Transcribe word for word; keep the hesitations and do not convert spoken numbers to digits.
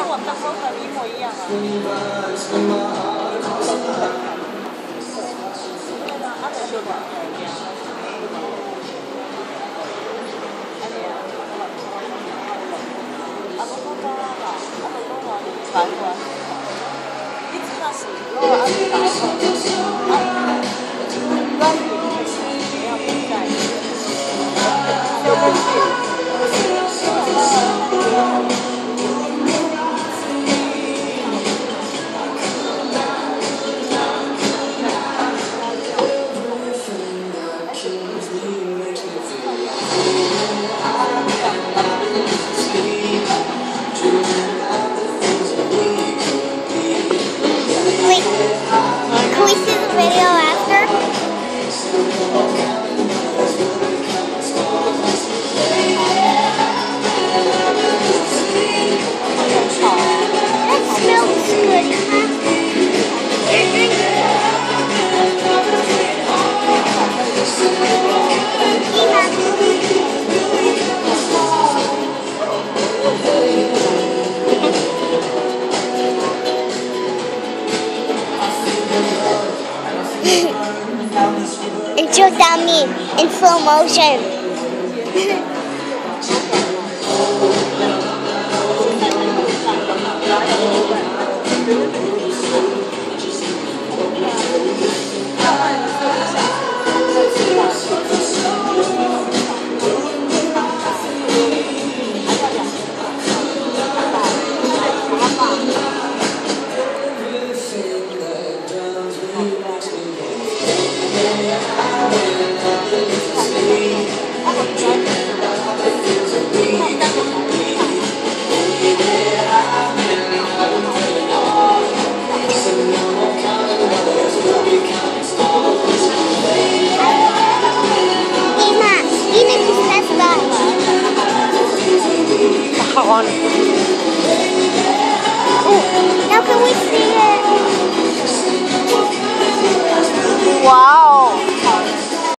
我大哥和你一模一样啊。对啊，阿德就管一样。阿伯哥哥啦，阿伯哥話擺過，呢支那時嗰個阿伯擺過，阿關於你要比賽，有本事。 It shows down me in slow motion. On.